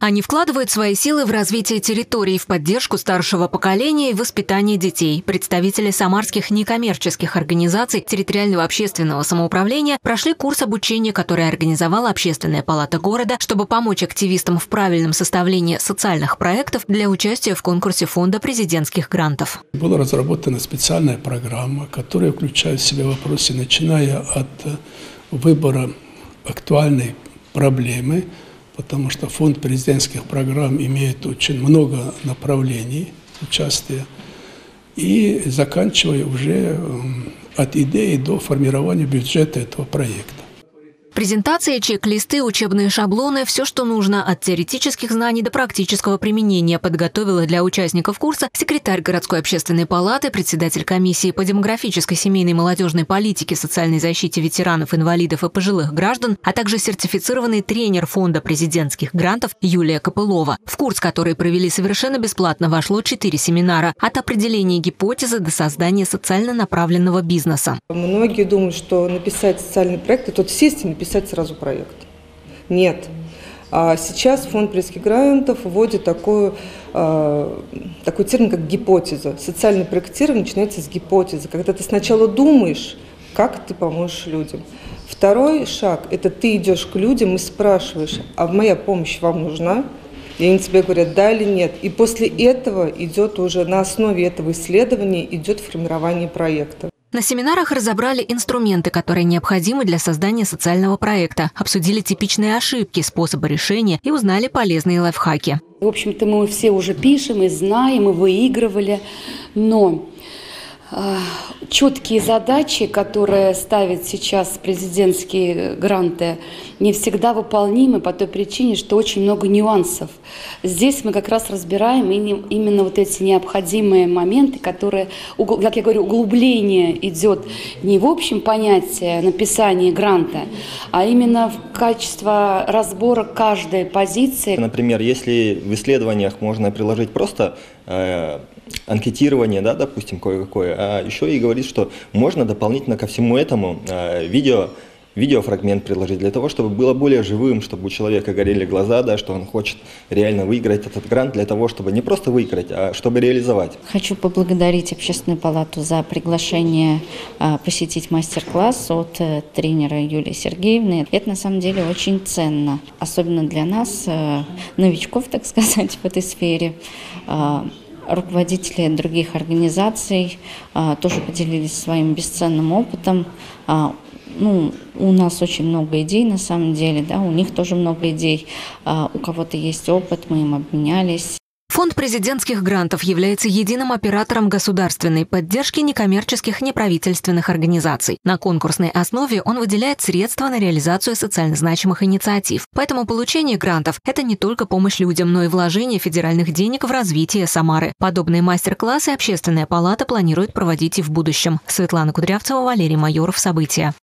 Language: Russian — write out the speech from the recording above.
Они вкладывают свои силы в развитие территорий, в поддержку старшего поколения и воспитание детей. Представители самарских некоммерческих организаций территориального общественного самоуправления прошли курс обучения, который организовала Общественная палата города, чтобы помочь активистам в правильном составлении социальных проектов для участия в конкурсе фонда президентских грантов. Была разработана специальная программа, которая включает в себя вопросы, начиная от выбора актуальной проблемы, потому что фонд президентских программ имеет очень много направлений участия, и заканчивая уже от идеи до формирования бюджета этого проекта. Презентации, чек-листы, учебные шаблоны – все, что нужно от теоретических знаний до практического применения, подготовила для участников курса секретарь городской общественной палаты, председатель комиссии по демографической, семейной и молодежной политике, социальной защите ветеранов, инвалидов и пожилых граждан, а также сертифицированный тренер фонда президентских грантов Юлия Копылова. В курс, который провели совершенно бесплатно, вошло 4 семинара – от определения гипотезы до создания социально направленного бизнеса. Многие думают, что написать социальный проект – это сесть и написать сразу проект. Нет. А сейчас фонд президентских грантов вводит такой термин, как гипотеза. Социальное проектирование начинается с гипотезы, когда ты сначала думаешь, как ты поможешь людям. Второй шаг – это ты идешь к людям и спрашиваешь, а моя помощь вам нужна? И они тебе говорят, да или нет. И после этого идет уже на основе этого исследования идет формирование проекта. На семинарах разобрали инструменты, которые необходимы для создания социального проекта, обсудили типичные ошибки, способы решения и узнали полезные лайфхаки. В общем-то, мы все уже пишем и знаем, и выигрывали, но четкие задачи, которые ставят сейчас президентские гранты, не всегда выполнимы по той причине, что очень много нюансов. Здесь мы как раз разбираем именно вот эти необходимые моменты, которые, как я говорю, углубление идет не в общем понятии написания гранта, а именно в качестве разбора каждой позиции. Например, если в исследованиях можно приложить просто анкетирование, да, допустим, кое-какое, а еще и говорит, что можно дополнительно ко всему этому видеофрагмент предложить для того, чтобы было более живым, чтобы у человека горели глаза, да, что он хочет реально выиграть этот грант для того, чтобы не просто выиграть, а чтобы реализовать. Хочу поблагодарить Общественную палату за приглашение посетить мастер-класс от тренера Юлии Сергеевны. Это на самом деле очень ценно, особенно для нас, новичков, так сказать, в этой сфере. Руководители других организаций тоже поделились своим бесценным опытом. У нас очень много идей на самом деле, да, у них тоже много идей. У кого-то есть опыт, мы им обменялись. Фонд президентских грантов является единым оператором государственной поддержки некоммерческих неправительственных организаций. На конкурсной основе он выделяет средства на реализацию социально значимых инициатив. Поэтому получение грантов – это не только помощь людям, но и вложение федеральных денег в развитие Самары. Подобные мастер-классы Общественная палата планирует проводить и в будущем. Светлана Кудрявцева, Валерий Майоров. События.